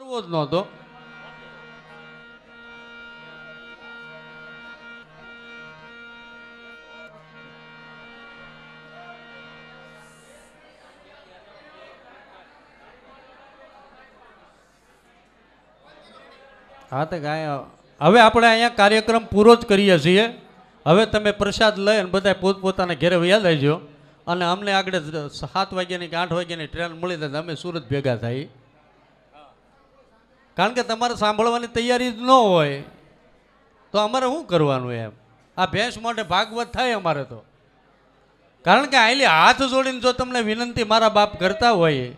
કરવો જ નહોતો. હા તો કાંઈ હવે આપણે અહીંયા કાર્યક્રમ પૂરો જ કરીએ છીએ. હવે તમે પ્રસાદ લઈને બધા પોતપોતાના ઘરે વયા જજો અને અમને આગળ 7 વાગ્યાની કે 8 વાગ્યાની ટ્રેન મળી જાય અમે સુરત ભેગા થાય. કારણ કે તમારે સાંભળવાની તૈયારી જ ન હોય તો અમારે શું કરવાનું એમ. આ ભેંસ માટે ભાગવત થાય અમારે તો. કારણ કે આયલી હાથ જોડીને જો તમને વિનંતી મારા બાપ કરતા હોય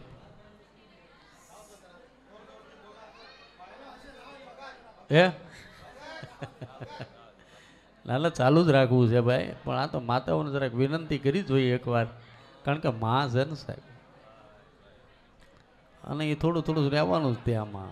હે ના ચાલુ જ રાખવું છે ભાઈ. પણ આ તો માતાઓને જરાક વિનંતી કરી જોઈએ એકવાર. કારણ કે માં છે ને સાહેબ અને એ થોડું થોડું રહેવાનું જ ત્યાંમાં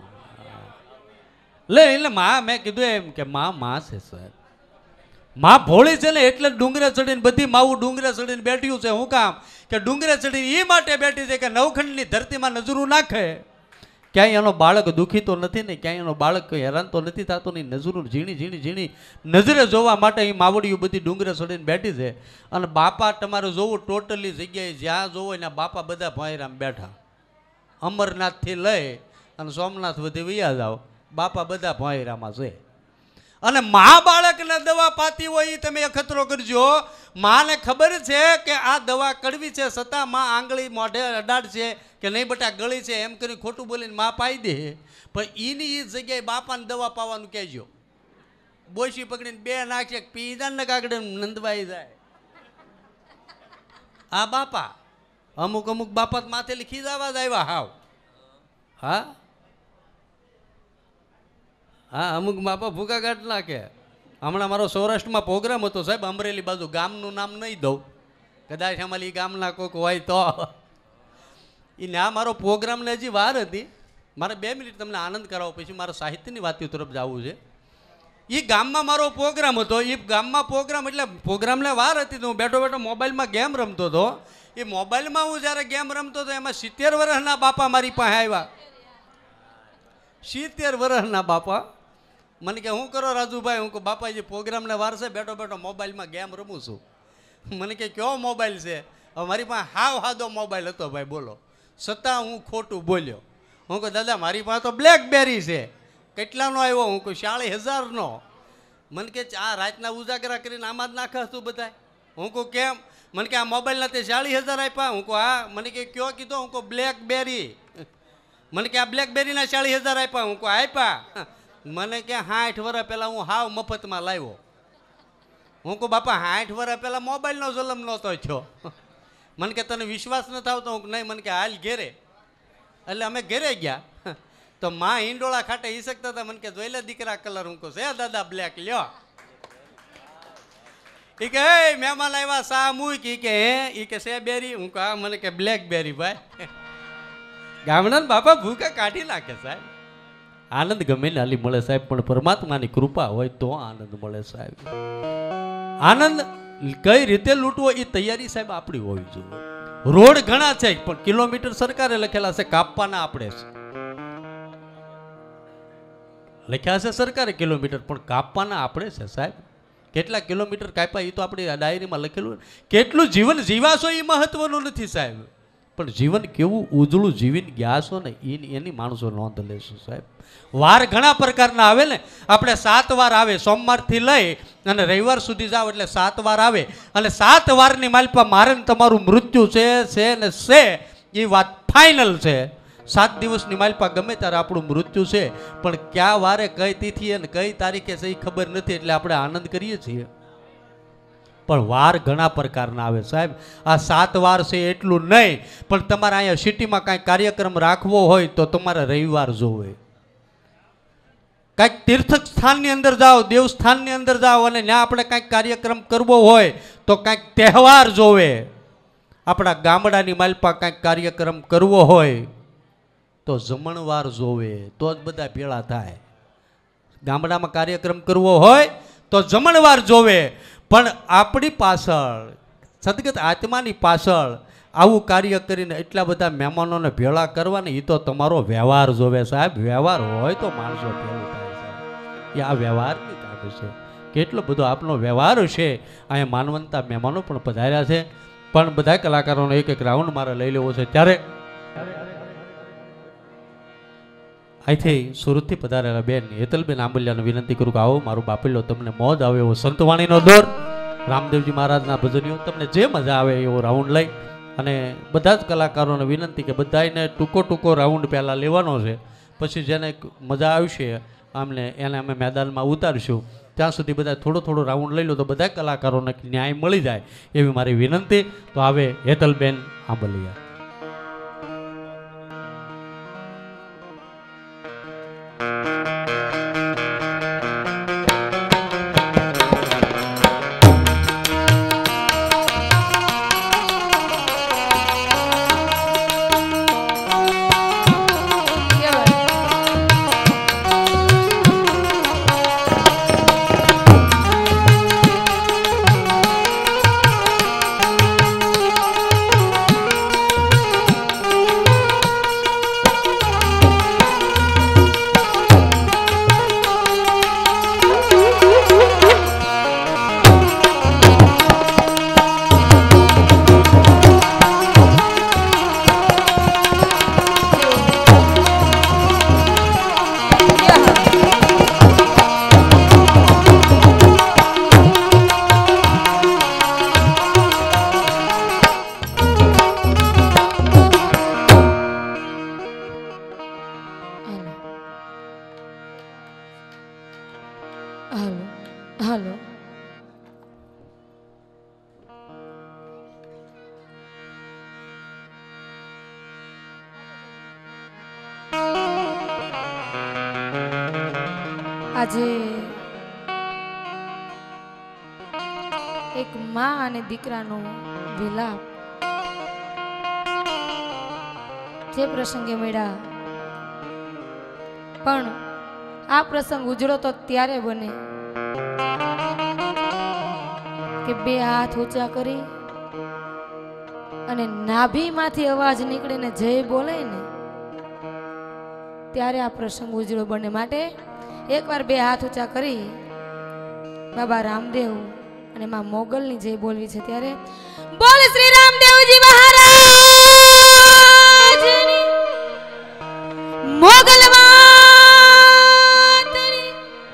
એટલે માં મેં કીધું એમ કે માં છે સાહેબ. માં ભોળી છે ને એટલે ડુંગરે ચડીને બધી માવું ડુંગરે ચડીને બેઠ્યું છે. હું કામ કે ડુંગરે ચડીને એ માટે બેઠી છે કે નવખંડની ધરતીમાં નજરું નાખે ક્યાંય એનો બાળક દુઃખી તો નથી ને ક્યાંય એનો બાળક હેરાન તો નથી થતો ને નજરું ઝીણી ઝીણી ઝીણી નજરે જોવા માટે એ માવડીયું બધી ડુંગરે ચડીને બેઠી છે. અને બાપા તમારે જોવું ટોટલી જગ્યાએ જ્યાં જોવો ને બાપા બધા ભોંયરામ બેઠા. અમરનાથથી લઈ અને સોમનાથ બધી વૈયા જાઓ બાપા બધા ભોંયરામાં છે. અને મા બાળકને દવા પાતી હોય એ તમે અખતરો કરજો. માને ખબર છે કે આ દવા કડવી છે છતાં માં આંગળી મોઢે અડાડ છે કે નહીં બટા ગળી છે એમ કરી ખોટું બોલીને માં પાઈ દે. પણ એની એ જગ્યાએ બાપાને દવા પાવાનું કહેજો. બોશી પકડીને બે નાખે પીધા ને કાગડે નંદવાઈ જાય. આ બાપા અમુક અમુક બાપા માથે ખીજાવા જ આવ્યા હાવ. હા હા અમુક બાપા ભૂકા કાઢ નાખે. હમણાં મારો સૌરાષ્ટ્રમાં પ્રોગ્રામ હતો સાહેબ અમરેલી બાજુ. ગામનું નામ નહીં દઉં કદાચ અમારી ગામના કોઈક હોય તો. એ ના મારો પ્રોગ્રામને હજી વાર હતી. મારે 2 મિનિટ તમને આનંદ કરાવો પછી મારે સાહિત્યની વાતો તરફ જવું છે. એ ગામમાં મારો પ્રોગ્રામ હતો. એ ગામમાં પ્રોગ્રામ એટલે પ્રોગ્રામને વાર હતી તો હું બેઠો બેઠો મોબાઈલમાં ગેમ રમતો હતો. એ મોબાઈલમાં હું જ્યારે ગેમ રમતો હતો એમાં 70 વર્ષના બાપા મારી પાસે આવ્યા. 70 વર્ષના બાપા મને કે શું કરો રાજુભાઈ. હું કહું બાપાજી પ્રોગ્રામને વાર છે બેઠો બેઠો મોબાઈલમાં ગેમ રમું છું. મને કે કયો મોબાઈલ છે. હવે મારી પાસે હાવ હાદો મોબાઈલ હતો ભાઈ બોલો. છતાં હું ખોટું બોલ્યો. હું કહું દાદા મારી પાસે તો બ્લેકબેરી છે. કેટલાનો આવ્યો. હું કહું 40,000નો. મને કે આ રાતના ઉજાગરા કરીને આમાં જ નાખે તું બધા. હું કહું કેમ. મને કે આ મોબાઈલના તે 40,000 આપ્યા. હું કહું હા. મને કે કયો કીધો. હું કહું બ્લેકબેરી. મને કે આ બ્લેકબેરીના 40,000 આપ્યા. હું કહું આપ્યા. મને કે 60 વર્ષ પહેલાં હું હાવ મફતમાં લાવ્યો. હું કહું બાપા 60 વર્ષ પહેલાં મોબાઈલનો જલમ નહોતો થયો. મને કે તને વિશ્વાસ ન થતો. હું નહીં. મને કે હાલ ઘેરે. એટલે અમે ઘેરે ગયા તો માં હિંડોળા ખાટે ઈ શકતા હતા. મને કે જોઈ લે દીકરા કલર. હું કહું છે દાદા બ્લેક લ્યો. એ કે મહેમાન આવ્યા સા મૂકી કે હે. એ કે છે બેરી. હું કહું હા. મને કે બ્લેકબેરી ભાઈ. ગામડા બાપા ભૂકા કાઢી નાખે સાહેબ. આનંદ ગમે ને હાલી મળે સાહેબ. પણ પરમાત્માની કૃપા હોય તો આનંદ મળે સાહેબ. આનંદ કઈ રીતે લૂંટવો એ તૈયારી સાહેબ આપણી હોવી જોઈએ. રોડ ઘણા છે પણ કિલોમીટર સરકારે લખેલા છે કાપવાના આપણે છે. લખ્યા છે સરકારે કિલોમીટર પણ કાપવાના આપણે છે સાહેબ. કેટલા કિલોમીટર કાપ્યા એ તો આપણી ડાયરીમાં લખેલું. કેટલું જીવન જીવાશો એ મહત્વનું નથી સાહેબ. પણ જીવન કેવું ઉજળું જીવીને ગયા છો ને એની માણસો નોંધ લેશું સાહેબ. વાર ઘણા પ્રકારના આવે ને. આપણે 7 વાર આવે. સોમવારથી લઈ અને રવિવાર સુધી જાઓ એટલે 7 વાર આવે. અને 7 વારની માલપા મારે તમારું મૃત્યુ છે ને છે એ વાત ફાઇનલ છે. 7 દિવસની માલપા ગમે ત્યારે આપણું મૃત્યુ છે. પણ ક્યાં વારે કઈ તિથિ અને કઈ તારીખે છે એ ખબર નથી. એટલે આપણે આનંદ કરીએ છીએ. પણ વાર ઘણા પ્રકારના આવે સાહેબ. આ 7 વાર છે એટલું નહીં. પણ તમારે અહીંયા સિટીમાં કાંઈ કાર્યક્રમ રાખવો હોય તો તમારે રવિવાર જોવે. કાંઈક તીર્થ સ્થાનની અંદર જાઓ દેવસ્થાનની અંદર જાઓ અને ત્યાં આપણે કાંઈક કાર્યક્રમ કરવો હોય તો કાંઈક તહેવાર જોવે. આપણા ગામડાની માલપા કાંઈક કાર્યક્રમ કરવો હોય તો જમણવાર જોવે. તો જ બધા ભેળા થાય. ગામડામાં કાર્યક્રમ કરવો હોય તો જમણવાર જોવે. પણ આપણી પાછળ સદગત આત્માની પાછળ આવું કાર્ય કરીને એટલા બધા મહેમાનોને ભેળા કરવાને એ તો તમારો વ્યવહાર જોવે સાહેબ. વ્યવહાર હોય તો માણસો ભેળું થાય સાહેબ. એ આ વ્યવહારની તાકાત છે. કેટલો બધો આપનો વ્યવહાર છે. અહીંયા માનવંતા મહેમાનો પણ પધાર્યા છે, પણ બધા કલાકારોનો એક એક રાઉન્ડ મારે લઈ લેવો છે. ત્યારે અહીંથી સુરતથી પધારેલા બેન હેતલબેન આંબલિયાને વિનંતી કરું કે આવો મારું બાપેલો, તમને મોજ આવે એવો સંતવાણીનો દોર, રામદેવજી મહારાજના ભજનીઓ, તમને જે મજા આવે એવો રાઉન્ડ લઈ અને બધા જ કલાકારોને વિનંતી કે બધાને ટૂંકો રાઉન્ડ પહેલાં લેવાનો છે. પછી જેને મજા આવશે અમને એને અમે મેદાનમાં ઉતારીશું. ત્યાં સુધી બધા થોડો રાઉન્ડ લઈ લો તો બધા કલાકારોને ન્યાય મળી જાય એવી મારી વિનંતી. તો આવે હેતલબેન આંબલિયા. હાલો આજે એક માં અને દીકરાનો વિલાપ જે પ્રસંગે મળ્યા, પણ આ પ્રસંગ ઉજળો તો ત્યારે બને કે બે હાથ ઊંચા કરી અને નાભીમાંથી અવાજ નીકળે ને જય બોલે ને ત્યારે આ પ્રસંગ ઉજળો બને. માટે એકવાર બે હાથ ઊંચા કરી બાબા રામદેવ અને માં મોગલની જય બોલવી છે. ત્યારે બોલ શ્રી રામદેવજી મહારાજની, મોગલ માતની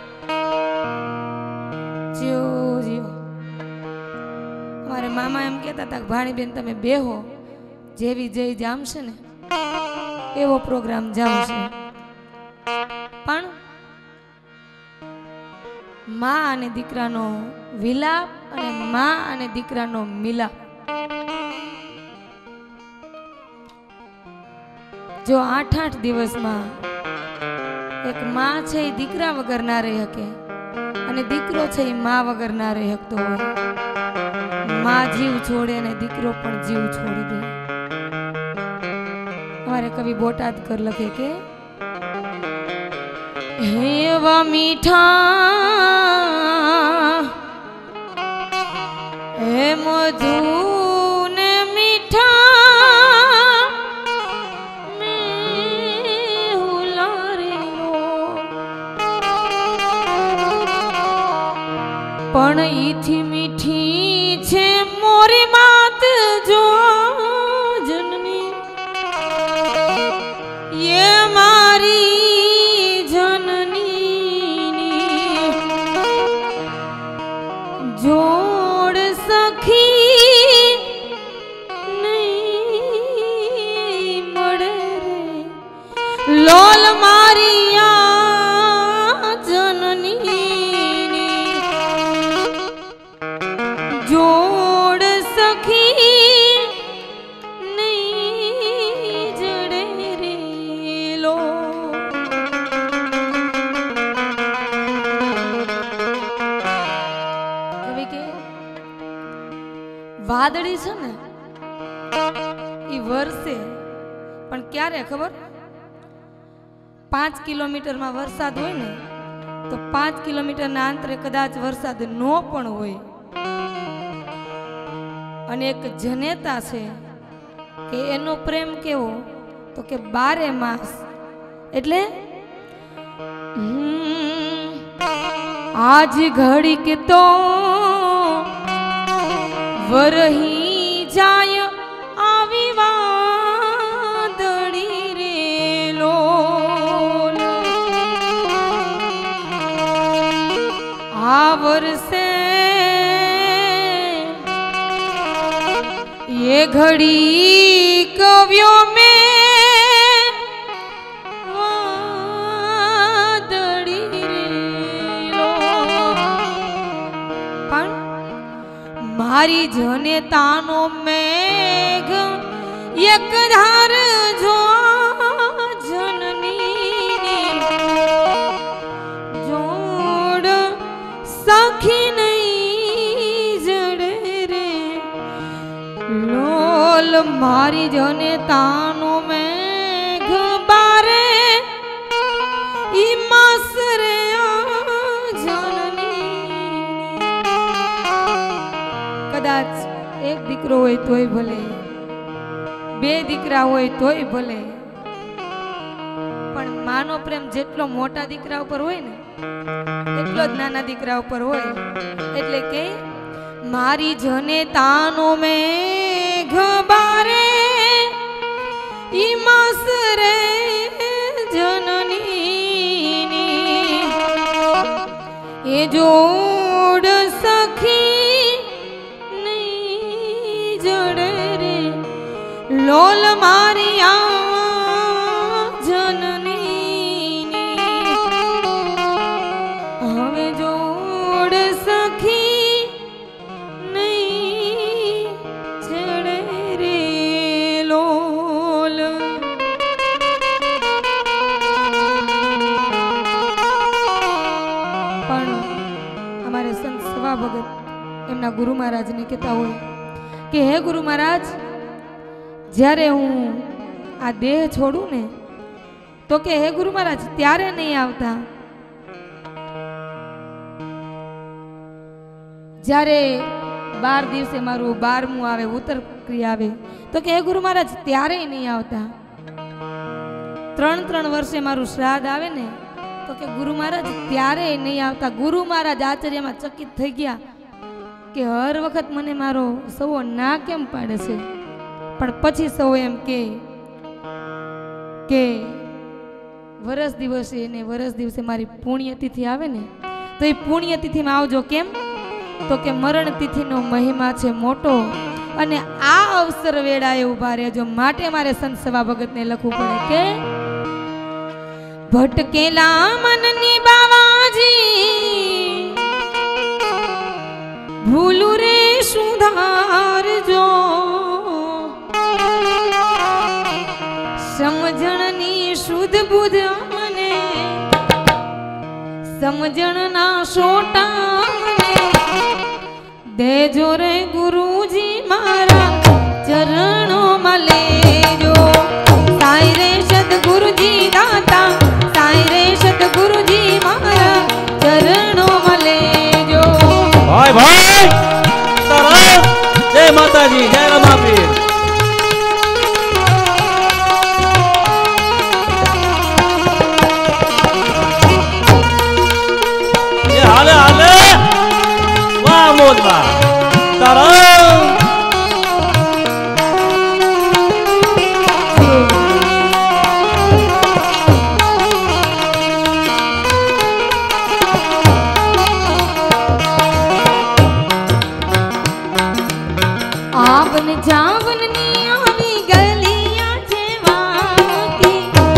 જીઓ જીઓ. અમારે મામા એમ કહેતા હતા કે ભાણીબેન તમે બેહો, જેવી જય જામશે ને એવો પ્રોગ્રામ જામશે. પણ માં અને દીકરાનો વિલાપ અને માં અને દીકરાનો મિલાપ, જો 8-8 દિવસમાં એક માં છે એ દીકરા વગર ના રહી શકે અને દીકરો છે એ માં વગર ના રહી શકતો હોય. માં જીવ છોડે અને દીકરો પણ જીવ છોડી દે. અમારે કવિ બોટાદ કર લખે કે એવા મીઠા હે મધુ ને મીઠા મેહુલારીનો, પણ ઈથી મીઠી છે મોરી માત જો જનની, એ મારી જોડ સખી નહીં મળે રે લોલ મારિયા જનની, જોડ સખી નહીં જડે રે લો. વાદળી છે ને એ વરસે, પણ ક્યારે ખબર? 5 કિલોમીટરમાં વરસાદ હોય ને તો 5 કિલોમીટરના અંતરે કદાચ વરસાદ ન પણ હોય. અને એક જનેતા છે કે એનો પ્રેમ કેવો તો કે 12 માસ એટલે आज घड़ी के तो वरही जाय आवी वादड़ी रे लोल आ वर्षे ये घड़ी कवियों में मारी जनतानो मेघ एक धार जो जननी जोड़ सखी नहीं जड़े रे लोल मारी जनतानो मेघ बारे इमासरे कदाच एक दीकरो होय तोय भले 2 दीकरा होय तोय भले पण मानो प्रेम जेटलो मोटा दीकरा ઉપર હોય ને એટલો જ નાના દીકરા ઉપર હોય એટલે કે મારી જનેતાનો મેઘ બારે ઈ માસરે જનની એ જોડ સખી लोल मारिया जननी हमें जोड़ सखी नहीं छड़े रे लोल पण हमारे संत सवा भगत एमना गुरु महाराज ने कहता हो कि हे गुरु महाराज જ્યારે હું આ દેહ છોડું ને તો કે હે ગુરુ મહારાજ ત્યારે નહીં આવતા જ્યારે 12 દિવસે મારું 12મું આવે ઉત્તર ક્રિયા આવે તો કે હે ગુરુ મહારાજ ત્યારે નહીં આવતા 3 વર્ષે મારું શ્રાદ્ધ આવે ને તો કે ગુરુ મહારાજ ત્યારે નહીં આવતા ગુરુ મહારાજ આચાર્યમાં ચકિત થઈ ગયા કે હર વખત મને મારો સવો ના કેમ પાડે છે પણ પછી સૌ એમ કે વરસ દિવસે ને વરસ દિવસે મારી પુણ્યતિથિ આવે ને તો એ પુણ્યતિથિમાં આવજો કેમ તો કે મરણ તિથિનો મહિમા છે મોટો અને આ અવસર વેળાએ ઊભા રહેજો માટે મારે સંત સવા ભગતને લખવું પડે કે ભટકેલા મનની બાવાજી ભૂલું રે સુધારજો समझनी शुद्ध बुद्ध मने समझना सोटा मने देजो रे गुरुजी मारा चरणों में लेजो साई रे सतगुरुजी दाता साई रे सतगुरुजी मारा चरणों में लेजो भाई भाई जय माता जी जय रमापीर हाले हाले वाह मोदवा तारा आवन जावन नी आवी गलियां जेवाकी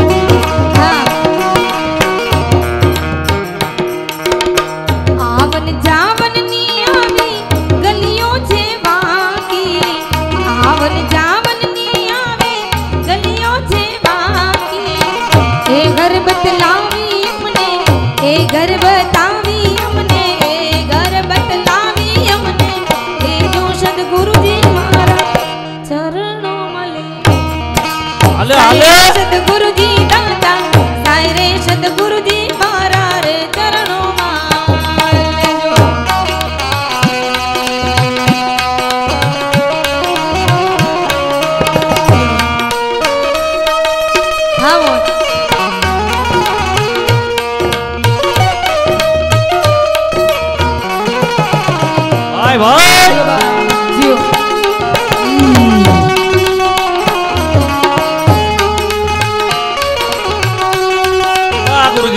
आवन जावन नी आवी गलियों जेवाकी आवन जावन नी आवे गलियों जेवाकी ए घर बतलावी हमने ए घर बतावी हमने ए घर बतलावी हमने ए जो सद्गुरु जी हाले हाले सतगुरु जी दाता साई रे सतगुरु जी मारा रे चरणों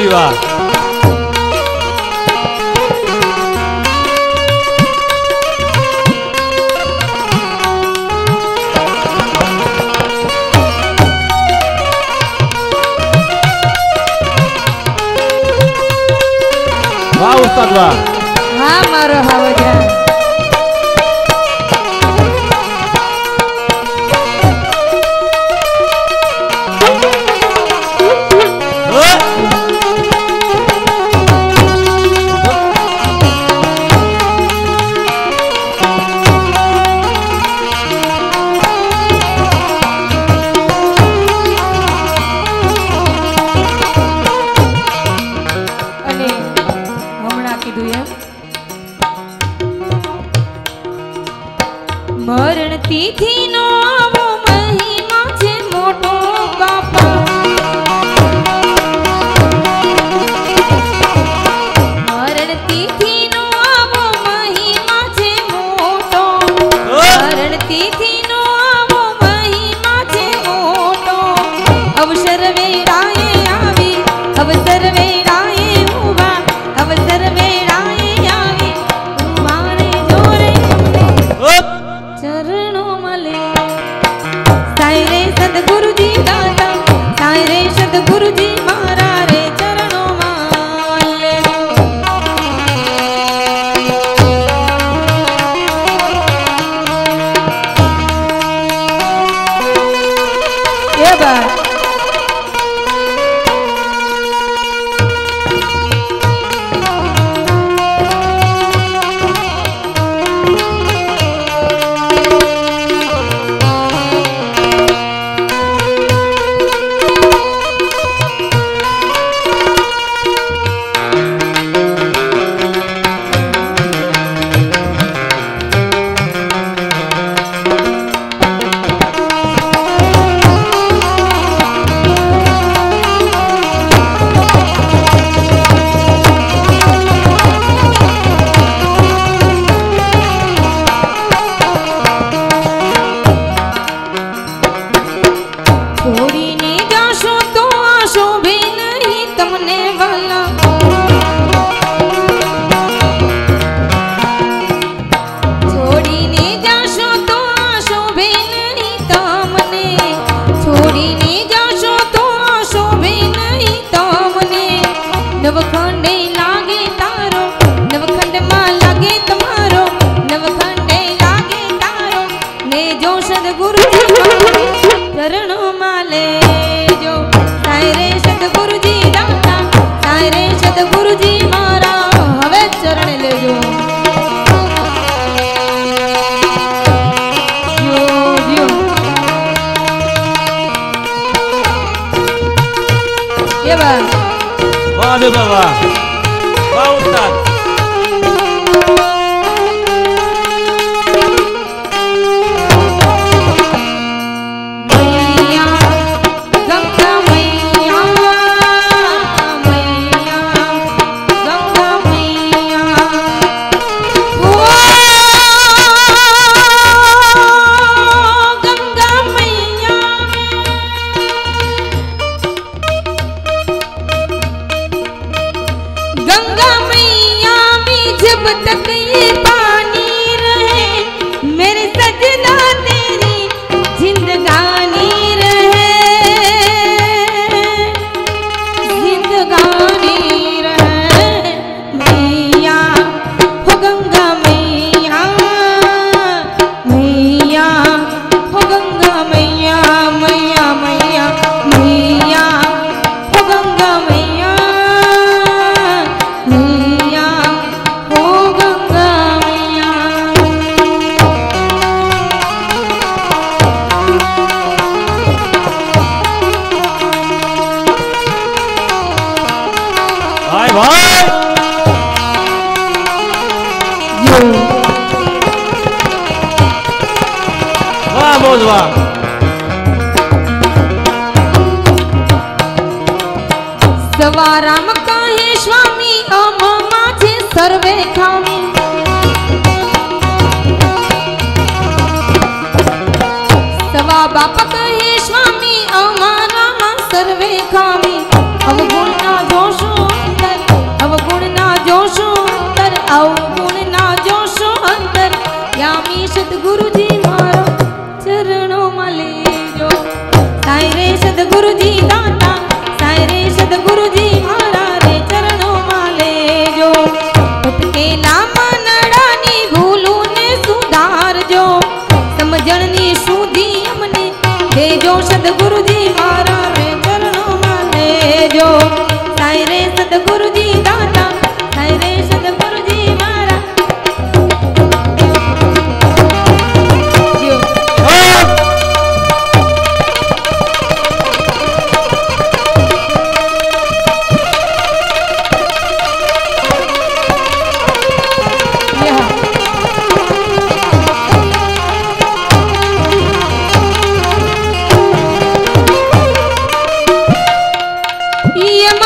जी वाह वाह उस्ताद वाह हाँ मारो हावजा मरण तिथि नो आवो महिमा छे मोटो बापा मरण तिथि नो आवो महिमा छे मोटो मरण तिथि नो आवो महिमा छे मोटो अवसर वेराए आवी अवसर वेराए उभा अवसर वेराए आवी मारे जोरे चरणों मले साई रे सदगुरु जी दाता साई रे सदगुरु जी मारा रे चरणों माले ये बात नवखंडे लागे तारो नवखंड मा लागे तुम्हारो नवखंडे लागे तारो ने जो सदगुरु जी चरणों माले जो साई रे सदगुरु जी दाता साई रे सदगुरु जी मारा हवे चरण ले जो ये बात वाह बेटा वाह वाह उस्ताद मैया गंगा मैया मैया गंगा मैया ओ गंगा मैया गंगा मैया में जब तक ये पानी रहे मेरे सजना तेरी जिंदगानी रहे जिंदगानी रहे मैया हो गंगा मैया मैया हो गंगा मैया मैया मैया मैया हो गंगा मैया मैया हो गंगा मैया भाई भाई यो वाह मौज वाह सवाराम कहे स्वामी अम माझे सर्वे खामी सवा बाप कहे स्वामी अमारा सर्वे खामी अवगुण ना दोषो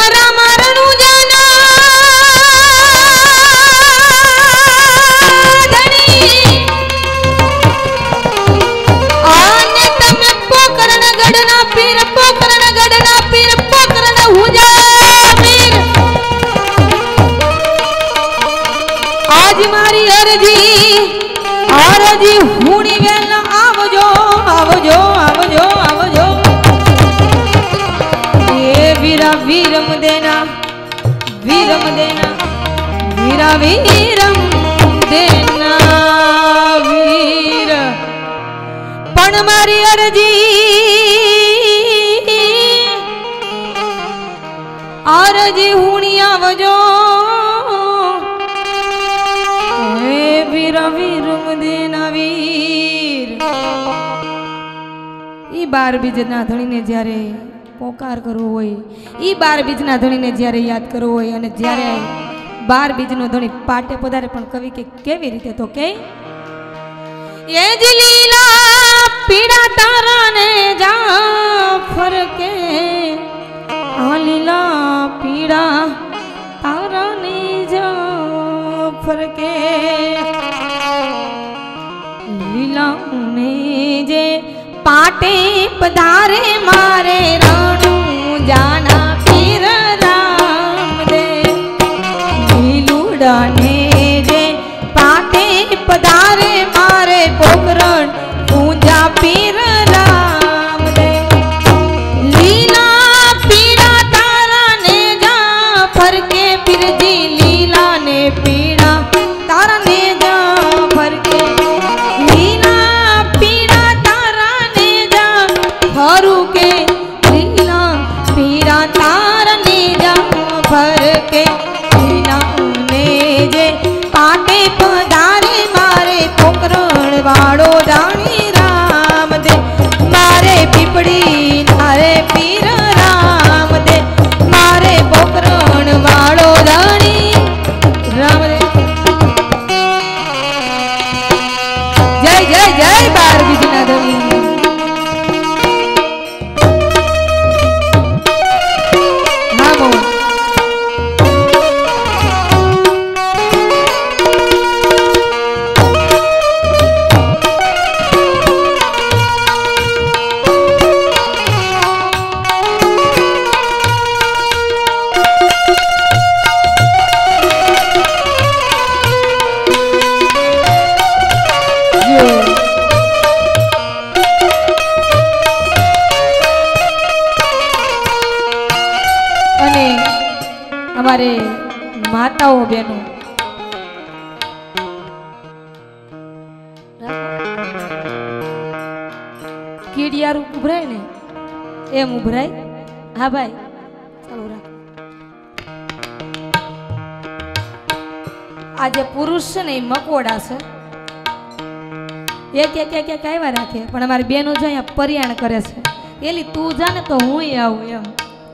મારા મારણું જાના ધણી આને તમે પોકરણ ગઢના પીર પોકરણ ગઢના પીર પોકરણ હુજા પીર આજ મારી અરજી હુણી વેલા આવજો આવજો આવજો આવજો એ વીરા વીરમ દેના વીરમ દેના વીરા વીરમ દેના વીર પણ મારી અરજી હુણી આવજો હે વીરા વીરમ દેના વીર ઈ 12 બીજના ધણીને જ્યારે પોકાર કરવો હોય ઈ 12 બીજના ધણીને જ્યારે યાદ કરવો હોય અને જ્યારે 12 બીજનો ધણી પાટે પધારે પણ કવિ કે કેવી રીતે તો કે એ જ લીલા પીડા તારાને જાફર કે આ લીલા પીડા તારાને જાફર કે લીલા ને જે पाटे पधारे मारे राणू जाना पीर राम दे लीलूड़ा ने जे पाटे पधारे मारे पोकरण पूजा पीर राम दे लीला पीड़ा तारा ने जा फर के पीर जी लीला ने पीड़ा तारा ने जा फर के हरु के लीला पीड़ा तारने जा भर के लीला ने जे पाटे पधारे मारे पोकरण वाड़ो जानी राम दे मारे पीपड़ी नारे पीर राम दे मारे पोकरण वाड़ो जानी राम दे जय जय जय 12 बीजना धनी हमारे माताओं बहनों कीड़ियारू उभराय ने एम उभराय हाँ भाई चलो राख आज पुरुष से नहीं मकोड़ा से एक एक एक एक आव्या राखे पण अमारी बहनों जो अहींया परियाण करे छे एली तू जाने तो हुंय आવું एम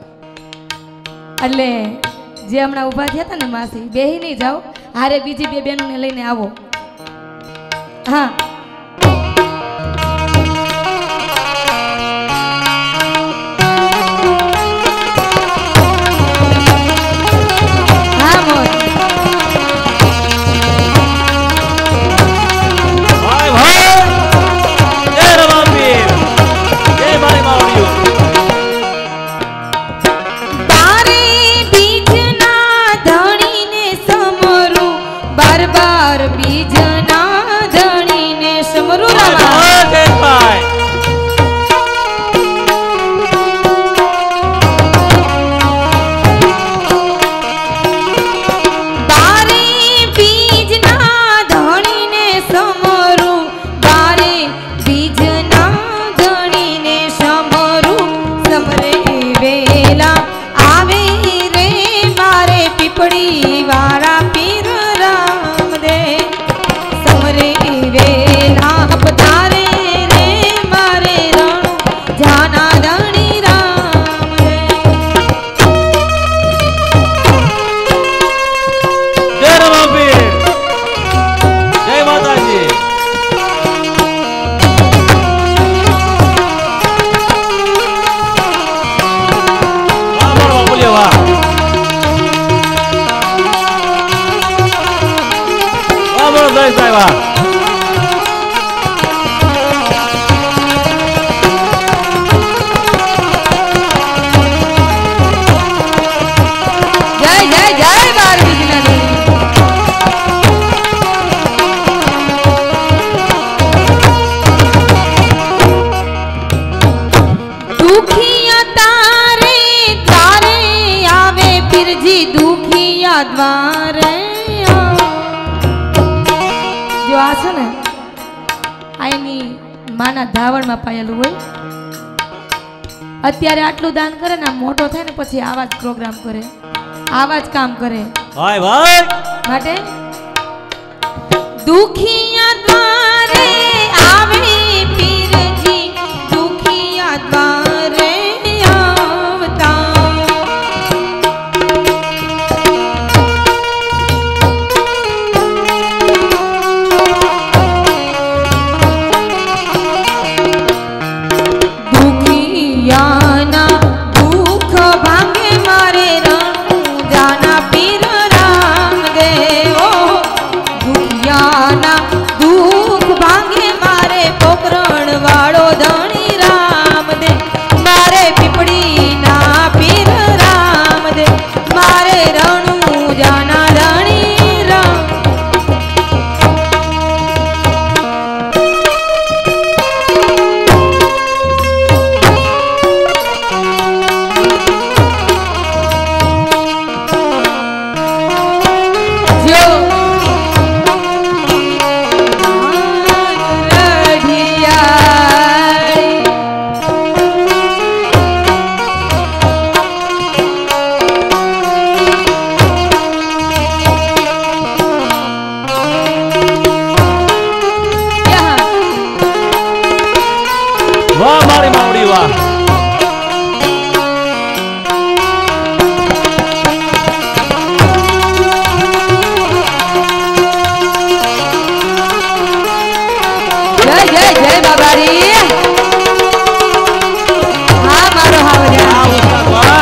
એટલે જે હમણાં ઊભા થયા હતા ને માસી બેહી નહીં જાઓ હારે બીજી બે બહેનોને લઈને આવો હા હા મોજ ભાઈ ભાઈ જય રવાપીર જય મારી માવડીઓ बार बीजना धणी ने આવ્યા જય જય જય બાર બીજના દેવી दुखिया तारे तारे आवे फिर जी दुखिया द्वारे जो आ છે ને આ એની માના ધાવણમાં પાયેલું હોય અત્યારે આટલું દાન કરે ને મોટો થાય ને પછી આવા જ પ્રોગ્રામ કરે આવા જ કામ કરે ભાઈ ભાઈ માટે दुखिया द्वारे आवे फिर जी दुखिया द्वारे आवता दुखिया ना दुख भांगे मारे रणु जाना पीर राम देव दुखियाना दुख भांगे मारे पोकरण वाળો धणी राम दे मारे पीपड़ी ना पीर राम दे मारे रणु जाना धणी राम जो વાહ મારી માવડી વાહ जय जय जय बाबारी हाँ मारो हावजा વાહ ઉસ્તાદ વાહ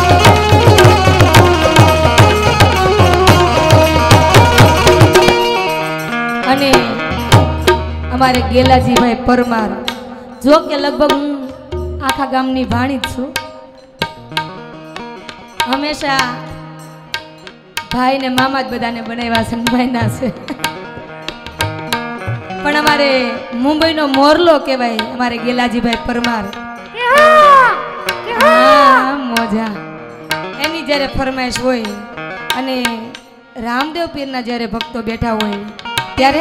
અને અમારે ગેલાજીભાઈ પરમાર જો કે લગભગ હું આખા ગામની ભાણી જ છું હંમેશા ભાઈ ને મામા જ બધાને બનાવ્યા છે ને ભાઈના છે પણ અમારે મુંબઈનો મોરલો કહેવાય અમારે ગેલાજીભાઈ પરમાર હા મોજા એની જ્યારે ફરમાઈશ હોય અને રામદેવ પીરના જ્યારે ભક્તો બેઠા હોય ત્યારે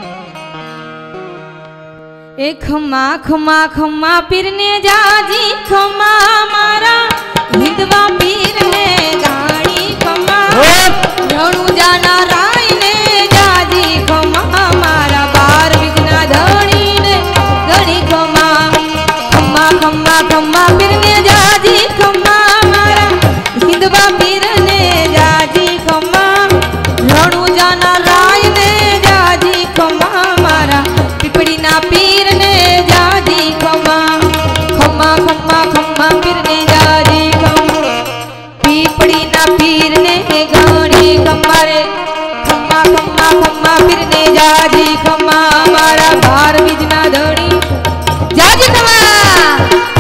એ ખમા ખમા ખમા પીરને જાજી ખમા મારા હિંદવા પીરને ગાણી ખમા રણુ જાના રાયને જાજી ખમા મારા બાર વિઘ્ના ધણીને ઘણી ખમા ખમા ખમા ખમા પીરને જાજી ખમા મારા હિંદવા પીરને જાજી ખમા રણુ જાના રાયને જાજી ખમા મારા પીપળીના પીરને જાજી ખમા ખમા ખમા ખમા પીરને જાજી ખમા પીપળીના પીરને ઘણી ખમારે ખમા ખમા ખમા પીરને જાજી ખમા મારા ભાર બીજના ધણી જાજી ખમા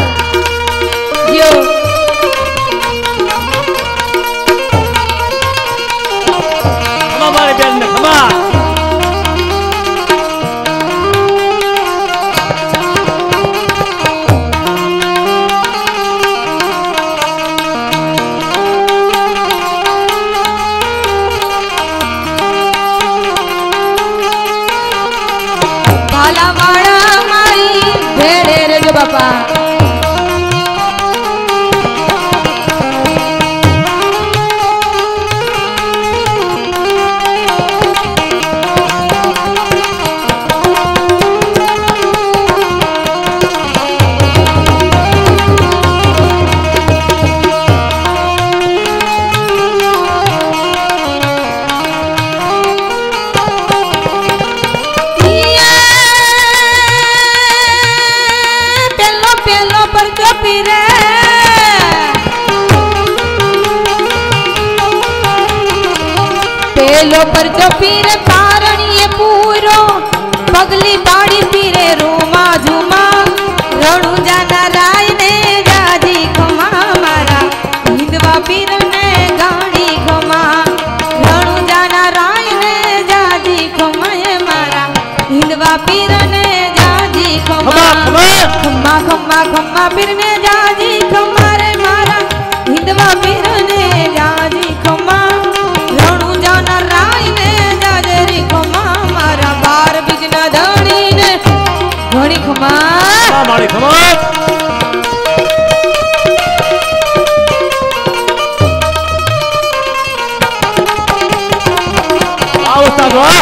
યો ખમા મારી બેન ને ખમા ભાલાવાળા મારી ભેડે રેજો બાપા पेलो पर जो पीर पारणिये पूरो पगली पाड़ी पीरे रूमा झूमा रणु जाना राय ने जाजी खमा मारा हिंदवा पीर ने गाड़ी खमा रणु जाना राय ने जाजी खमा मारा हिंदवा पीर ने जाजी खमा खम्मा खम्मा खम्मा पीर ने जाजी खमा रे मारा हिंदवा पीर ने जाजी खमा रणु जाना राय ने जाजे रे खमा मारा बार बिजना धणी ने घणी खमा मारी खमा आओ उस्ताद वाह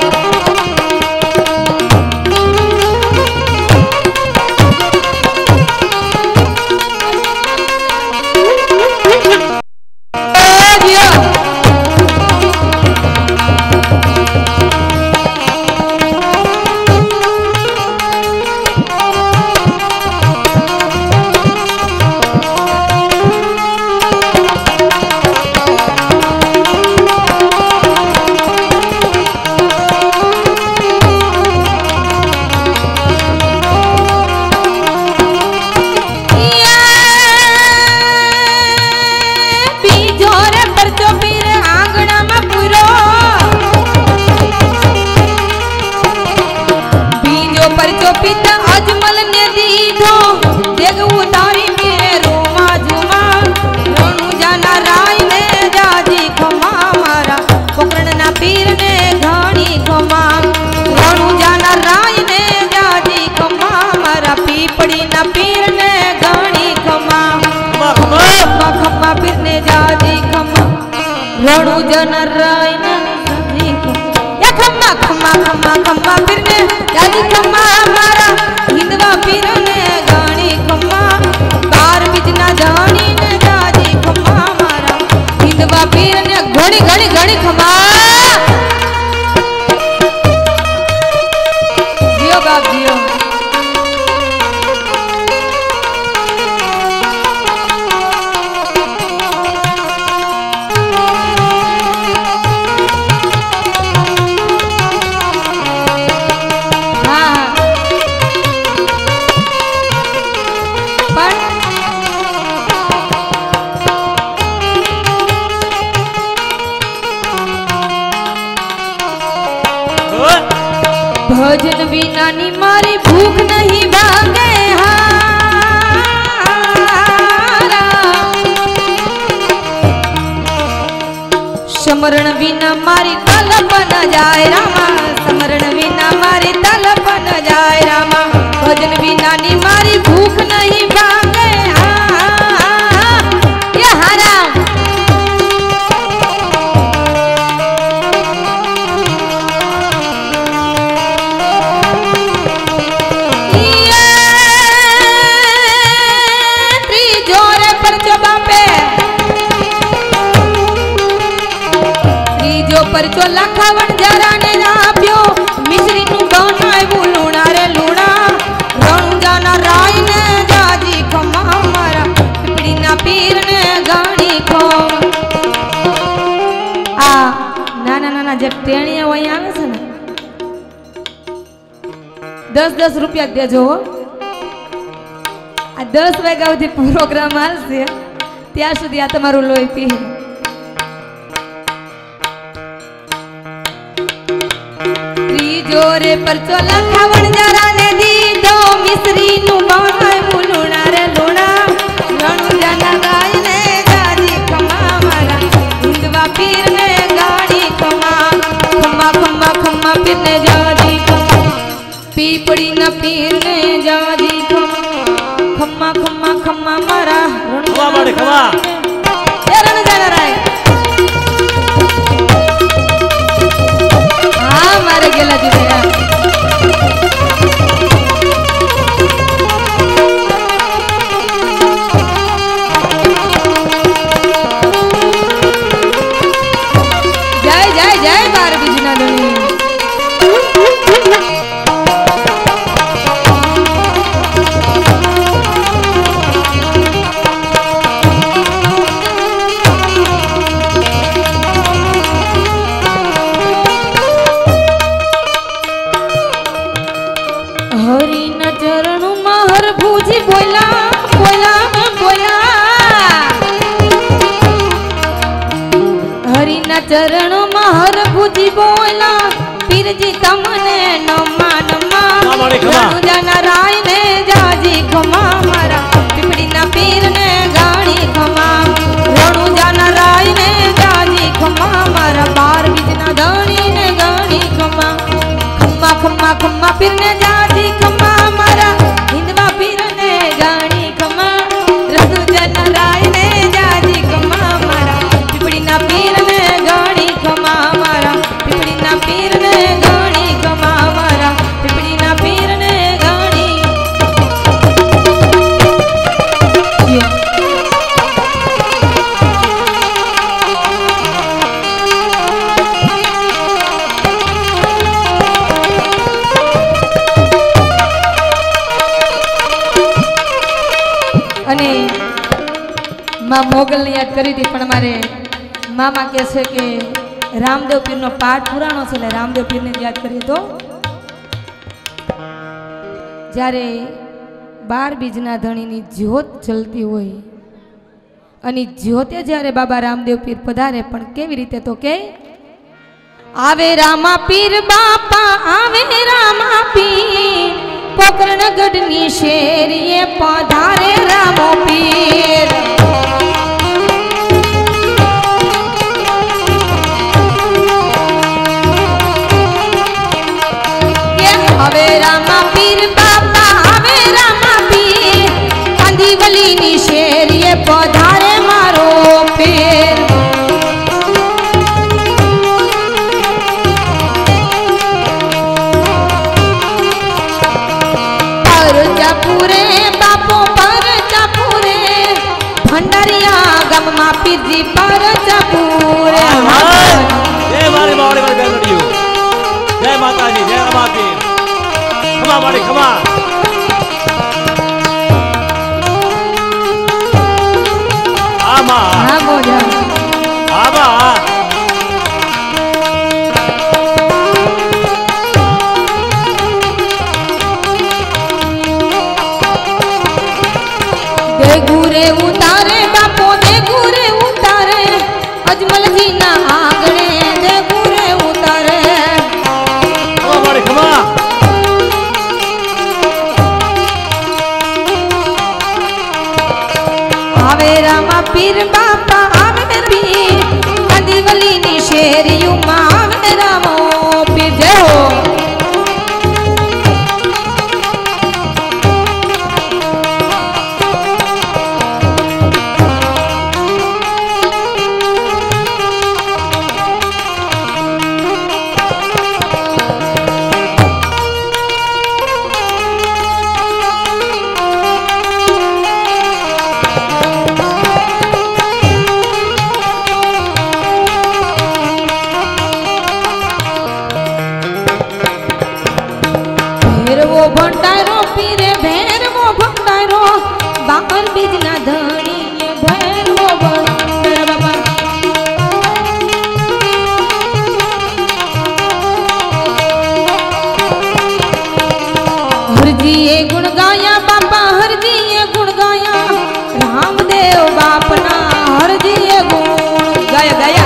रणु जन राय ने जाजी या खम्मा खम्मा खम्मा खम्मा पीर ने जाजी खम्मा मारा हिंदवा पीर ने गाणी खम्मा बार बिजना जानी ने जाजी खम्मा मारा हिंदवा पीर ने घणी घणी घणी खम्मा जियो बाप जियो भजन बिना नी मारी भूख नहीं भागे हारा समरण बिना मारी तलप न जाए रामा समरण बिना मारी तलप न जाए रामा भजन बिना नी मारी भूख नहीं भागे ये हारा परचो लखावण जरा ने आप्यो मिश्री नु बनाए लूणा रे लूणा रणु जाना राय ने जाजी खमा मारा पिपड़ी ना पीर ने गाणी खो आ नाना नाना जे टेणिया वही आवे छे ने 10-10 रुपया देजो आ 10 वाग्या सुधी प्रोग्राम हालशे ત્યાં સુધી આ તમારું લોહી પી जोरे पर चोला खावण जरा ने दीधो मिश्री नु बनाय लूणा रे लूणा रणु जाना गाय ने जाजी खमा मारा हिंदवा पीर ने गाड़ी खमा खमा खमा खमा पीर ने जाजी खमा पीपड़ी न पीर ने जाजी खमा खमा खमा मारा रणु खमा रणु जाना राय मारे गेला जी भैया પીરના ચરણોમાં હર ભુજી બોલા પીરજી તમને નમા નમા રણુજાના રાયને જાજી ખમા મારા પીપળીના પીરને ગાણી ખમા રણુજાના રાયને જાજી ખમા મારા 12 બીજના ધણીને ગાણી ખમા ખમ્મા ખમ્મા ખમ્મા પીરને જાજી ખમા મારા હિંદવા પીરને ગાણી ખમા રણુજાના રાયને જાજી ખમા મારા પીપળીના પીરને ગાણી ખમા મારા પીપળીના પીરને ગાણી ખમા મારા પીપળીના પીરને ગાણી અને માં મોગલને યાદ કરી હતી પણ મારે મામા કહે છે કે રામદેવ પીરનો પાઠ પુરાણો છે એટલે રામદેવ પીરને યાદ કરીએ તો જ્યારે 12 બીજના ધણીની જ્યોત જલતી હોય અને જ્યોતે જ્યારે બાબા રામદેવ પીર પધારે પણ કેવી રીતે તો કે આવે રામા પીર બાપા આવે રામા પીર પોકરણગઢની શેરીએ પધારે રામો પીર હવે રામા પીર બાપા હવે રામા પીર કાંદીવલીની શેરીએ પધારે મારો પીર પરજાપુરે બાપો પરજાપુરે ભંડારિયા ગામમાં પીરજી પરજાપુરે જય મારી બાવળી વાળી બેનડીઓ જય માતાજી જય રમાપીર ખમા બાળી ખમા આમા હા બોજા આબા દે ગુરે ઉતારે બાપો દે ગુરે ઉતારે અજમલજી ના આંગણે દે ગુરે ઉતારે ખમા બાળી ખમા આવે રામા પીર બાપા આવે પીર કાંદીવલીની શેરીઓમાં આવે રામો પીર જય હો ભેરવો ભંડારો પીરે ભેરવો ભંડારો 12 બીજના ધણીએ ભેરવો ભંડારો બાબા હરજીએ ગુણ ગાયા બાપા હરજીએ ગુણ ગાયા રામદેવ બાપના હરજીએ ગુણ ગાયા ગાયા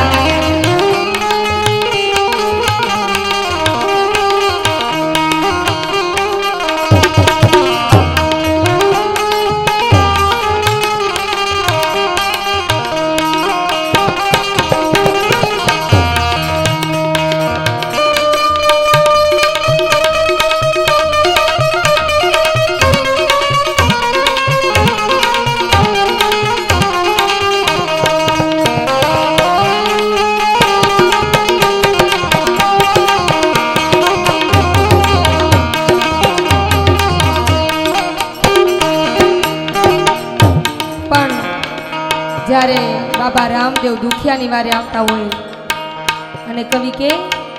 જ્યારે બાબા રામદેવ દુખિયાની વારે આવતા હોય અને કવિ કે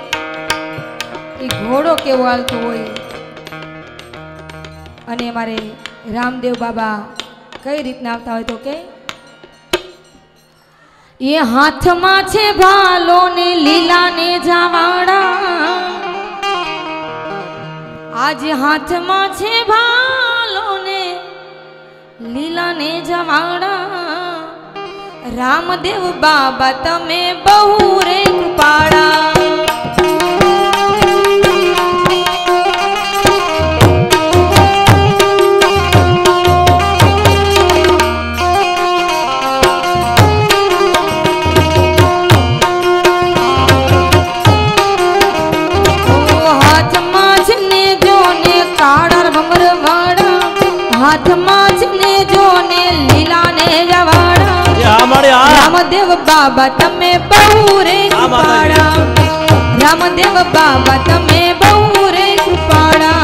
એ ઘોડો કેવો હાલતો હોય અને મારે રામદેવ બાબા કઈ રીતના આવતા હોય તો કે એ હાથમાં છે ભાલો ને લીલા ને જાવાડા આજે હાથમાં છે ભાલો ને લીલા ને જવાડા રામદેવ બાબા તમે બહુ રે કૃપાળા હાથમાં જ ને જોને લીલા ને જવાડા રામદેવ બાબા તમે બહુ રે કૃપાળા રામદેવ બાબા તમે બહુ રે કૃપાળા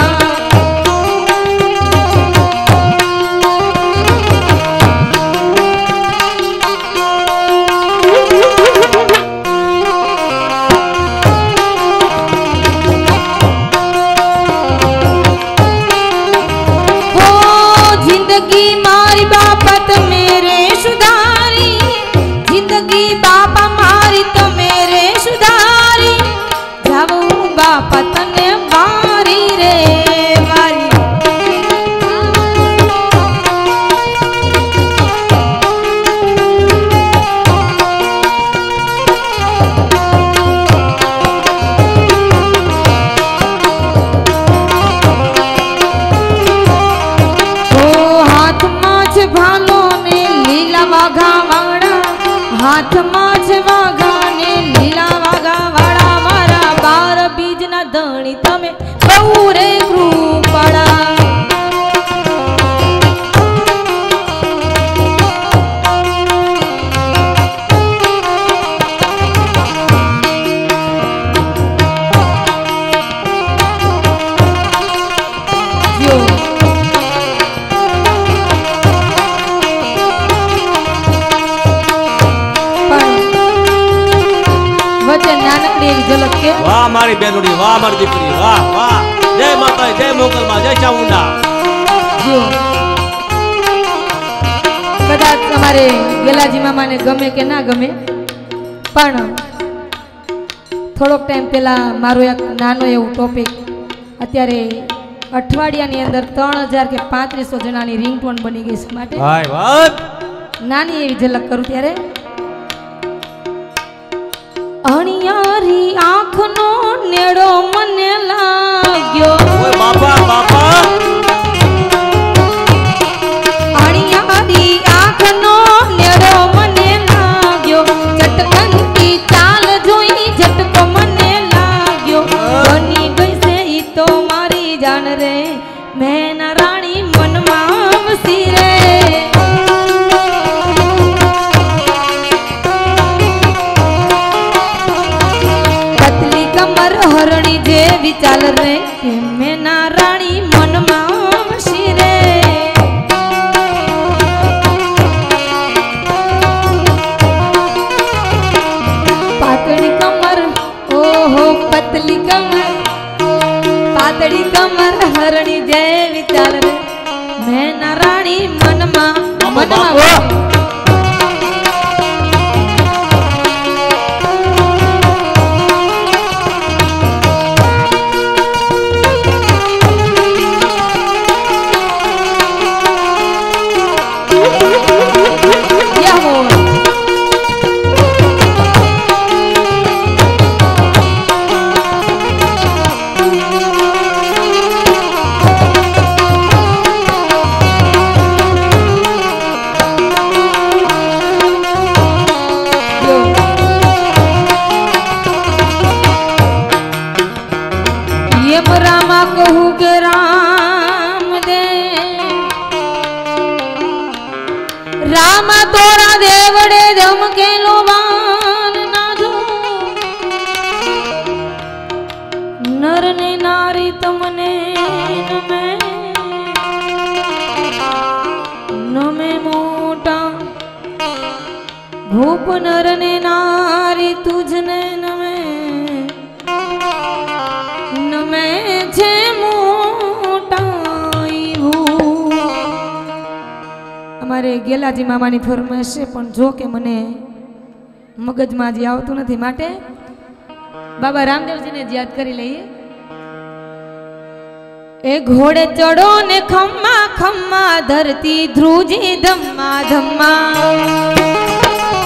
जिंदगी मारी बापा तो मेरे सुधारी जिंदगी बापा मारी तो मेरे सुधारी जाऊ बापा तने मारी रे मारी હાથમાં જ વાઘા ને લીલા વાઘા વાળા મારા 12 બીજના ધણી તમે બહુ રે કૃપાળા झलक के वाह मारी बेनुड़ी वाह मारी दीपड़ी वाह वाह जय माता जय मोगलमा जय चामुंडा जो कदाच તમારે ગેલાજી મામાને ગમે કે ના ગમે પણ થોડોક ટાઈમ પહેલા મારો એક નાનો એવું ટોપિક અત્યારે અઠવાડિયાની અંદર 3000 કે 3500 જણાની રિંગટોન બની ગઈ છે માટે ભાઈ વાહ નાની એવી ઝલક કરું ત્યારે અણિયારી આંખનો નેડો મને લાગ્યો ઓય બાપા બાપા અણિયારી આંખનો નેડો મને લાગ્યો ચટકનથી ચાલ જોઈ ઝટકો મને લાગ્યો બની ગઈ છે ઈ તો મારી જાન રે મેં ના રાણી મનમાં વસી રે હરણી જેવી ચાલ રે કે મેં ના રાણી મનમાં વસી રે પાતળી કમર ઓહો પતલી કમર પાતળી કમર હરણી જેવી ચાલ રે મેં ના રાણી મનમાં મનમાં कहूँ के राम दे राम तोरा देवड़े धम के लोबान ना दो नर ने नारी तमने नमे मोटा भूप नर ने नारी तुझने नमे नमे छे અમારે ગેલાજી મામાની ફરમાઈશ છે પણ જો કે મને મગજમાં હજી આવતું નથી માટે બાબા રામદેવજીને જ યાદ કરી લઈએ એ ઘોડે ચડો ને ખમ્મા ખમ્મા ધરતી ધ્રુજી ધમ્મા ધમ્મા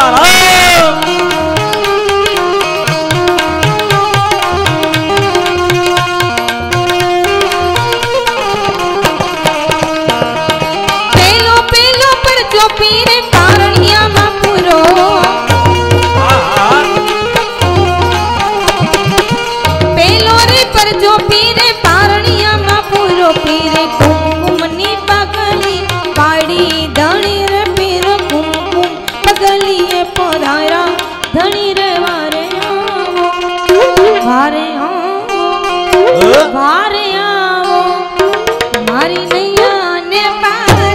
सीताराम। पेलो पेलो पर जो पीरे पारणिया मा पूरो पेलो रे पर जो पीरे पारणिया मा पूरो पीरे कुमकुमनी पगली पाड़ी धणी रे पीर कुमकुम पगली ए पोधारा धणी रे वारे आओ वारे आओ वारे आओ मारी नैया ने पार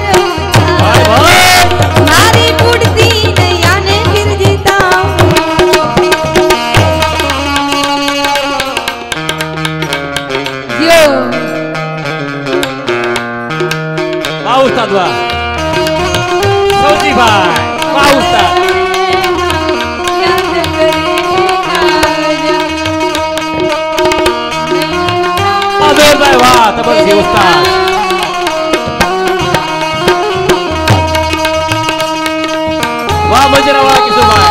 मारी बुढ़ती नैया ने गिर जीता यो वाह उस्ताद वाह। सौजी भाई वाह उस्ताद। अबेर भाई वाह तबरसी उस्ताद। वाह मजरा वाह किशोर भाई।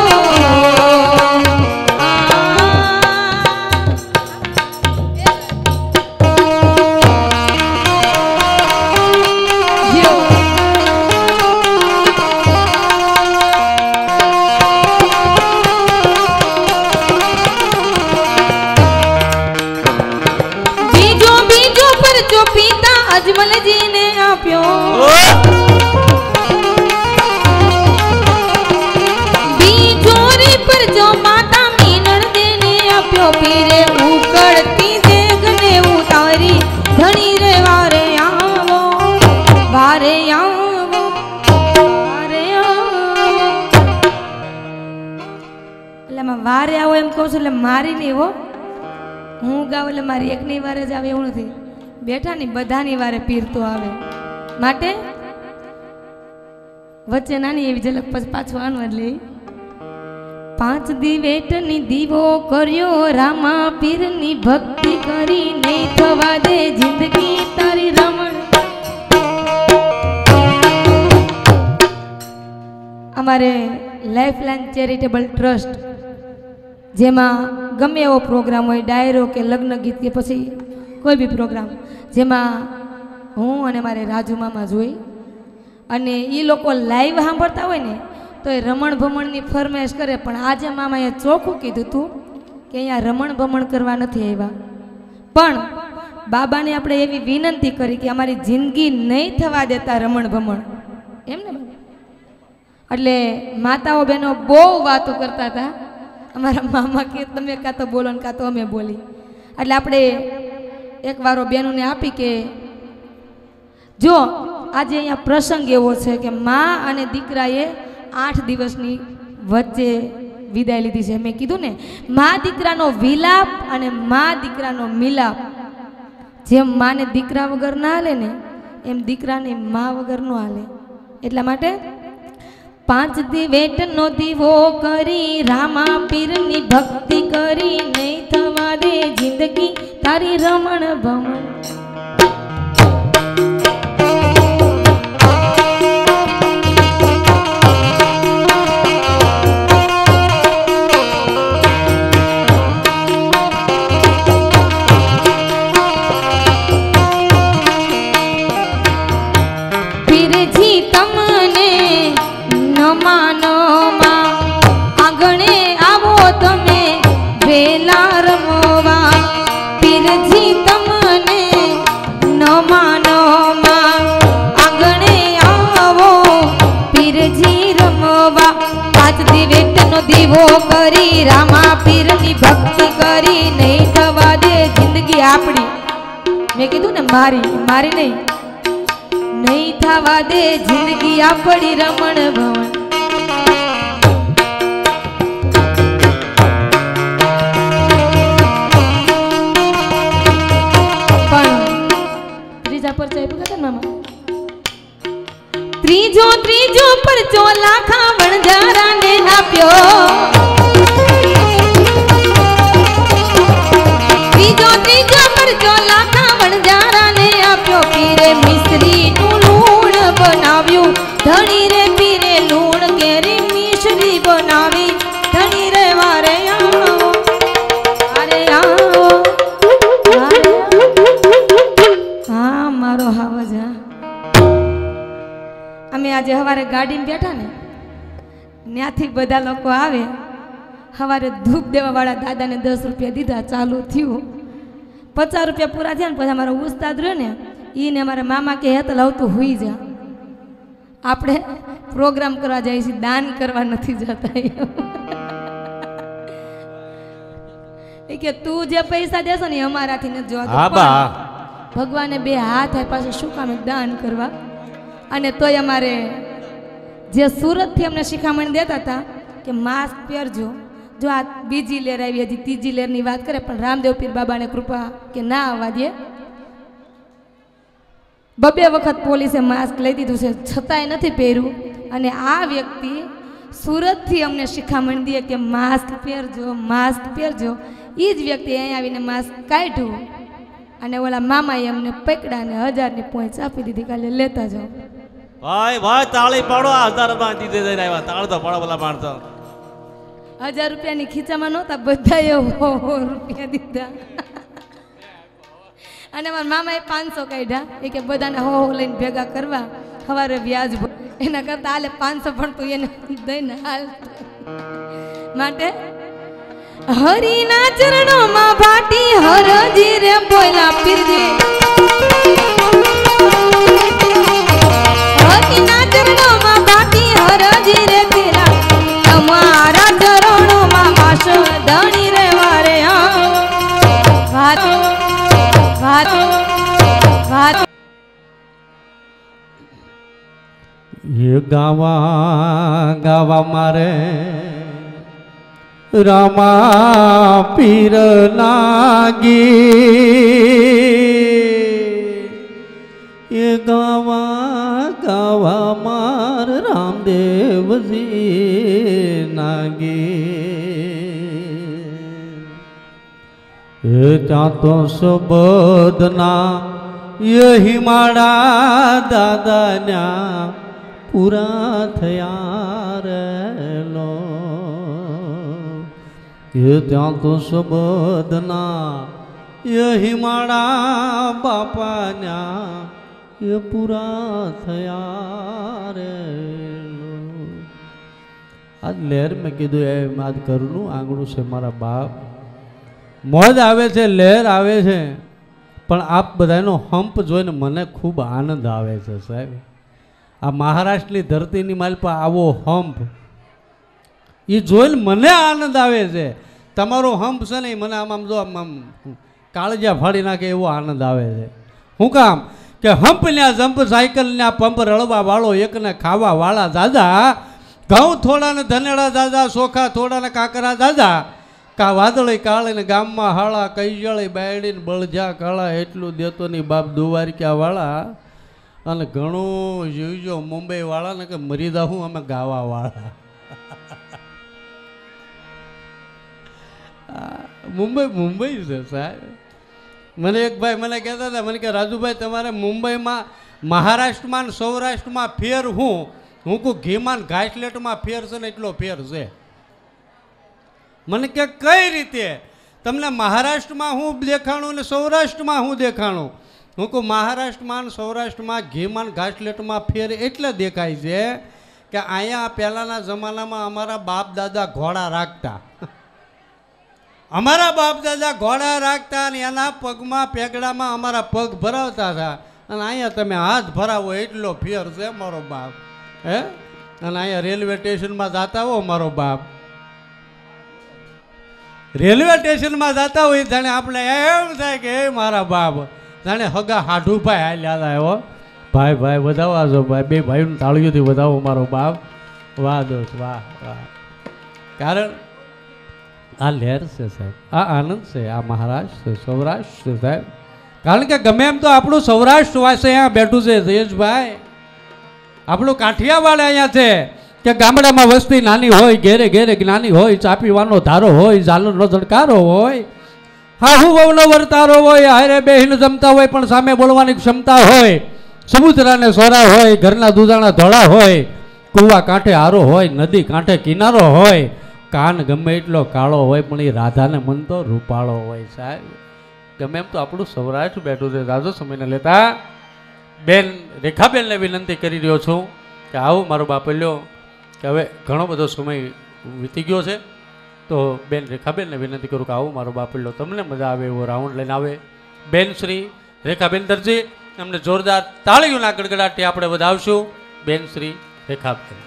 बीजो बीजो पर जो पीता अजमल जी ने आप्यो बीजो रे पर जो माता मीनड़ दे ने आप्यो पीरे उकड़ती देख ने उतारी धनी रे वारे आवो वारे आवो वारे आवो એટલે માં વારે આવો એમ કહું છું એટલે મારી નહીં હો હું ગાવ એટલે મારી એકની વારે જ આવે એવું નથી બેઠાની બધાની વારે પીરતો આવે માટે વચ્ચે નાની એવી ઝલક પછી પાછું આનવા જ લઈ 5 દિવેટની દીવો કર્યો રામા પીરની ભક્તિ કરી નહીં થવા દે જિંદગી તારી રમણ અમારે લાઈફલાઈન ચેરિટેબલ ટ્રસ્ટ જેમાં ગમે એવો પ્રોગ્રામ હોય ડાયરો કે લગ્ન ગીત કે પછી કોઈ બી પ્રોગ્રામ જેમાં હું અને મારે રાજુ મામા જોઈ અને એ લોકો લાઈવ સાંભળતા હોય ને તો એ રમણ ભમણની ફરમાઈશ કરે પણ આજે મામાએ ચોખ્ખું કીધું હતું કે અહીંયા રમણ ભમણ કરવા નથી આવ્યા પણ બાબાને આપણે એવી વિનંતી કરી કે અમારી જિંદગી નહીં થવા દેતા રમણ ભમણ એમ ને એટલે માતાઓ બહેનો બહુ વાતો કરતા હતા અમારા મામા કે તમે કાં તો બોલો ને કાં તો અમે બોલી એટલે આપણે એક વારો બહેનોને આપી કે જો આજે અહીંયા પ્રસંગ એવો છે કે મા અને દીકરાએ 8 દિવસની વચ્ચે વિદાય લીધી છે મેં કીધું ને મા દીકરાનો વિલાપ અને મા દીકરાનો મિલાપ જેમ માને દીકરા વગર ના હાલે ને એમ દીકરાને મા વગર ન હાલે એટલા માટે 5 દિવેટનો દીવો કરી રામા પીરની ભક્તિ કરી નહીં થવા દે જિંદગી તારી રમણ ભમણ પીરજી તમને ન માનો માં આંગણે આવો તમે વેલા રમવા પીરજી તમને ન માનો માં આંગણે આવો પીરજી રમવા 5 દિવેટનો દીવો કરી રામા પીરની ભક્તિ કરી નહીં થવા દે જિંદગી આપણી મેં કીધું ને મારી મારી નહીં नहीं थवा दे जिंदगी आपड़ी रमण भवन त्रीजा पर चाय पकड़ मामा त्रीजो त्रीजो पर चो लाखा वणजारा ने आप्यो त्रीजो त्रीजो पर चो लाखा वणजारा ने आप्यो पीरे मिस्री बनाव्યું ધણી રે પીરે લૂણ કેરી મિશ્રી ગાડીમાં બેઠા ને ત્યાંથી બધા લોકો આવે. સવારે ધૂપ દેવાવાળા દાદાને 10 રૂપિયા દીધા, ચાલુ થયું. 50 રૂપિયા પૂરા થયા ને પછી અમારો ઉસ્તાદ રહ્યો ને એને અમારા મામા કે હેતલ આવતું હુઈ જા, આપણે પ્રોગ્રામ કરવા જાય છે, દાન કરવા નથી જતા. એ કે તું જે પૈસા દેશો ને એ અમારાથી નથી જોવાતું. ભગવાને 2 હાથ આપ્યા છે, શું કામ દાન કરવા. અને તોય અમારે જે સુરતથી અમને શિખામણ દેતા હતા કે માસ્ક પહેરજો. જો આ બીજી લહેર આવી, હજી ત્રીજી લહેરની વાત કરે, પણ રામદેવ પીર બાબાને કૃપા કે ના આવવા દે. 2 વખત પોલીસે માસ્ક લઈ દીધું છે, છતાંય નથી પહેર્યું. અને આ વ્યક્તિ સુરતથી અમને શિખામણ દે કે માસ્ક પહેરજો, માસ્ક પહેરજો. એ જ વ્યક્તિ અહીંયા આવીને માસ્ક કાઢ્યું અને ઓલા મામાએ અમને પકડ્યા અને 1000ની પોઈન્ટ આપી દીધી, કાલે લેતા જાઓ. ભાઈ ભાઈ તાળી પાડો, આ 1000 બાંધી દે જઈને આવ્યા, તાળ તો પાડો બોલા માણસો. 1000 રૂપિયાની ખીચામાં નહોતા, બધાએ 100 રૂપિયા દીધા. અને મારા મામાએ 500 કાઢ્યા. એ કે બધાને 100 લઈને ભેગા કરવા, સવારે વ્યાજ એના કરતા હાલે 500 પણ તું એને દઈને હાલ. માટે હરિના ચરણોમાં ભાટી હરજી રે બોલા પીરજી. હરિના ચરણોમાં ભાટી હરજી રે પીરા, તમારા ચરણોમાં વાસ ધણી રે વારે. વાત વાત વાત ये गावा गावा मारे रामा पीर नागी, ये गावा गावा मार रामदेवजी नागी. ये ત્યાં તો सबदना यही माड़ा दादान्या પૂરા થયા રેલો. એ ત્યાં તો સબદના એ હિમાળા બાપાન્યા એ પૂરા થયા રેલો. આજ લહેર મેં કીધું એમ આજ ઘરનું આંગણું છે મારા બાપ. મોજ આવે છે, લહેર આવે છે, પણ આપ બધાનો હંપ જોઈને મને ખૂબ આનંદ આવે છે સાહેબ. આ મહારાષ્ટ્રની ધરતીની માલપા આવો હંપ એ જોઈને મને આનંદ આવે છે. તમારો હંપ છે ને મને આમ જો આમ કાળજા ફાડી નાખે એવો આનંદ આવે છે. શું કામ કે હંપના જંપ સાયકલના પંપ રળવા વાળો એકને ખાવા વાળા દાદા, ઘઉં થોડાને ધનેડા દાદા, ચોખા થોડાને કાકરા દાદા, કા વાદળી કાળીને ગામમાં હાળા, કૈજળી બાયડીને બળજા કાળા, એટલું દેતો ની બાપ દુવારક્યા વાળા. અને ઘણું જોઈજો મુંબઈ વાળા ને કે મરી જાઉં અમે ગાવા વાળા. મુંબઈ છે સાહેબ. મને એક ભાઈ મને કહેતા હતા, મને કે રાજુભાઈ તમારે મુંબઈમાં મહારાષ્ટ્રમાં સૌરાષ્ટ્રમાં ફેર હું કહું ઘીમાં ઘાસલેટમાં ફેર છે ને એટલો ફેર છે. મને કે કઈ રીતે તમને મહારાષ્ટ્રમાં હું દેખાણું ને સૌરાષ્ટ્રમાં હું દેખાણું. હું કહું મહારાષ્ટ્રમાં સૌરાષ્ટ્રમાં ઘીમાં ઘાસલેટમાં ફેર એટલે દેખાય છે કે અહીંયા પહેલાંના જમાનામાં અમારા બાપ દાદા ઘોડા રાખતા. અમારા બાપ દાદા ઘોડા રાખતા અને એના પગમાં પેગડામાં અમારા પગ ભરાવતા હતા. અને અહીંયા તમે હાથ ભરાવો એટલો ફેર છે મારો બાપ. હે અને અહીંયા રેલવે સ્ટેશનમાં જતા હો મારો બાપ, રેલવે સ્ટેશનમાં જતા હોય જાણે આપણે એમ થાય કે એ મારા બાપ જાણે હગા હાઢુભાઈ હાલ્યા હતા. એવો ભાઈ ભાઈ વધાવા છો ભાઈ, બે ભાઈનું તાળીઓથી વધાવો મારો બાપ. વાહ દોસ્ત વાહ વાહ. કારણ આ લહેર છે સાહેબ, આ આનંદ છે, આ મહારાષ્ટ્ર છે, સૌરાષ્ટ્ર છે સાહેબ. કારણ કે ગમે એમ તો આપણું સૌરાષ્ટ્ર વાસે અહીંયા બેઠું છે જયેશભાઈ. આપણું કાઠિયાવાડ અહીંયા છે કે ગામડામાં વસ્તી નાની હોય, ઘેરે ઘેરે જ્ઞાની હોય, ચા પીવાનો ધારો હોય, ઝાલરનો ઝડકારો હોય, હા હું વહુનો વર્તારો હોય, હારે બેહીને જમતા હોય પણ સામે બોલવાની ક્ષમતા હોય, સમુદ્રાને સોરા હોય, ઘરના દૂધાણા ધોળા હોય, કૂવા કાંઠે હારો હોય, નદી કાંઠે કિનારો હોય, કાન ગમે એટલો કાળો હોય પણ એ રાધાને મન તો રૂપાળો હોય સાહેબ. ગમે એમ તો આપણું સૌરાષ્ટ્ર બેઠું છે. રાજો સમયને લેતા બેન રેખાબેનને વિનંતી કરી રહ્યો છું કે કે આવું મારો બાપ લ્યો કે હવે ઘણો બધો સમય વીતી ગયો છે, તો બેન રેખાબેનને વિનંતી કરું કે આવું મારો બાપ લ્યો, તમને મજા આવે એવો રાઉન્ડ લઈને આવે. બેન શ્રી રેખાબેન દરજી, અમને જોરદાર તાળીઓના ગડગડાટથી આપણે વધાવશું. બેન શ્રી રેખાબેન.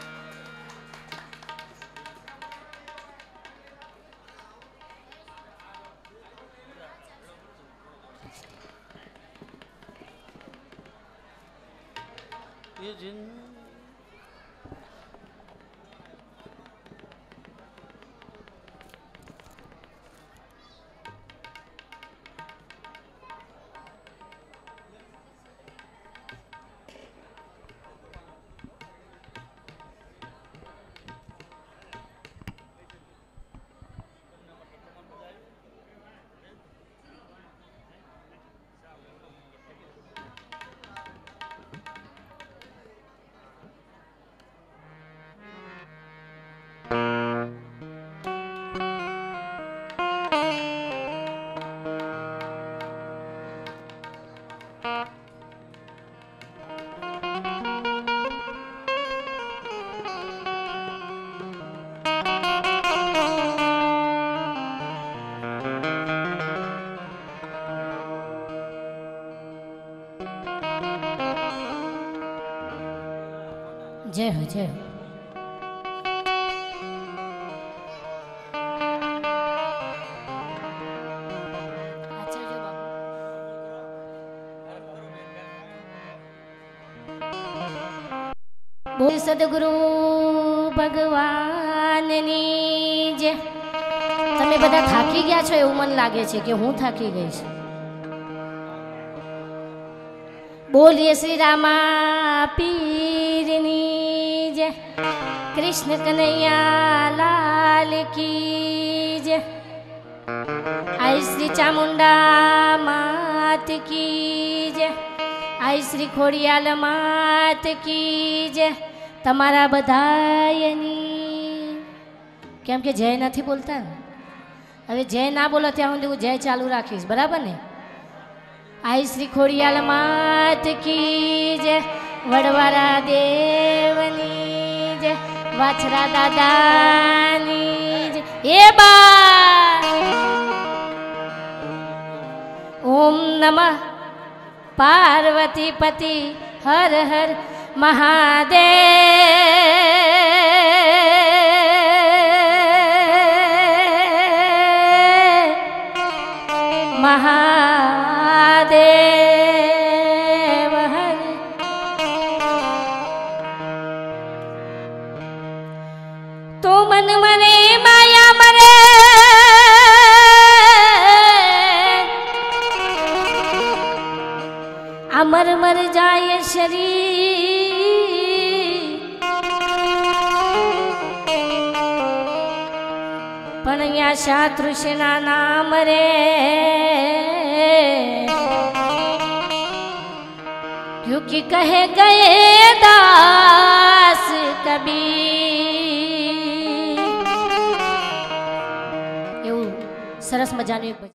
जय हो जय हो. बोल सदगुरु ભગવાનની જય. તમે બધા થાકી ગયા છો એવું મને લાગે છે કે હું થાકી ગઈ છું. બોલીએ શ્રી રામા પીરની જય. કૃષ્ણ કનૈયા લાલ की जय. आई श्री चामुंडा मात की जय. आई श्री खोडियाल मात की जय. તમારા બધાયની કેમ કે જય નથી બોલતા ને, હવે જય ના બોલો ત્યાં સુધી હું જય ચાલુ રાખીશ, બરાબર ને? आई श्री खोडियाल मात की जय. વડવારા દેવની जय. વાછરા દાદાની जय. ए बा ओम नमः पार्वती पति हर हर महादेव महादेव हर. तो मन मने माया मरे अमर मर जाए शरीर, पण या शात्रुषना नाम रे क्योंकि कहे गए दास कबीर. એવું સરસ મજાનું એક